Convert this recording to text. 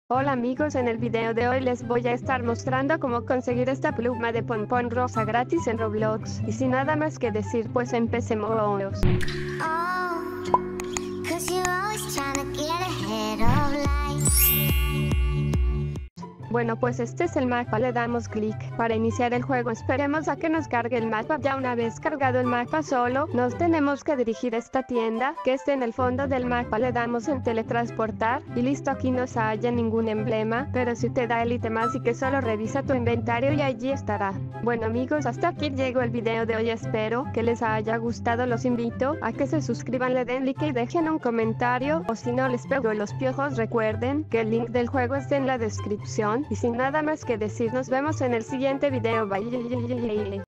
Hola amigos, en el video de hoy les voy a estar mostrando cómo conseguir esta pluma de pompón rosa gratis en Roblox. Y sin nada más que decir, pues empecemos. Oh, 'cause you're always trying to get ahead of life. Bueno, pues este es el mapa, le damos clic para iniciar el juego. Esperemos a que nos cargue el mapa. Ya una vez cargado el mapa, solo nos tenemos que dirigir a esta tienda que está en el fondo del mapa. Le damos en teletransportar y listo, aquí no se halla ningún emblema, pero si te da el ítem, así que solo revisa tu inventario y allí estará. Bueno amigos, hasta aquí llegó el video de hoy, espero que les haya gustado. Los invito a que se suscriban, le den like y dejen un comentario, o si no les pego los piojos, recuerden que el link del juego está en la descripción. Y sin nada más que decir, nos vemos en el siguiente video. Bye.